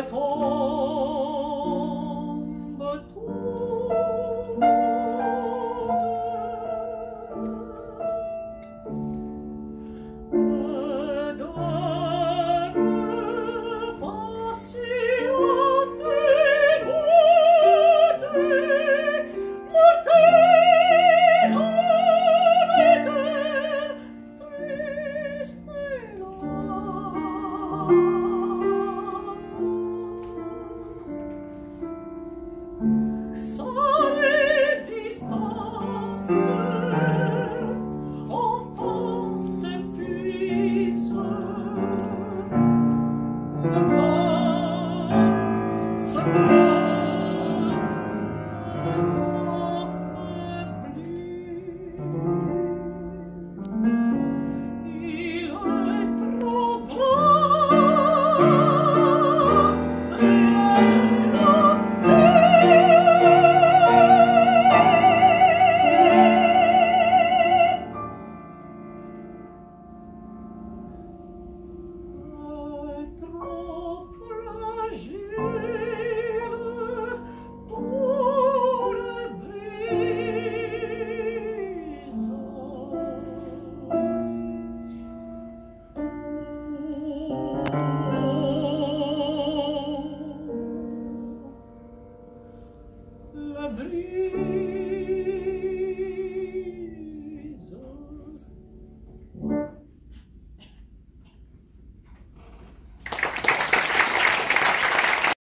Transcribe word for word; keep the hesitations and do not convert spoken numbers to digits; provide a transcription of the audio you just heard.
tombent toutes. Donne patiente beauté, montée dans les cœurs tristes et lasse. Sans résistance, enfant s'épuise. Le corps se creuse et s'affaiblit. Il est trop grand et trop fragile pour les brises. La brise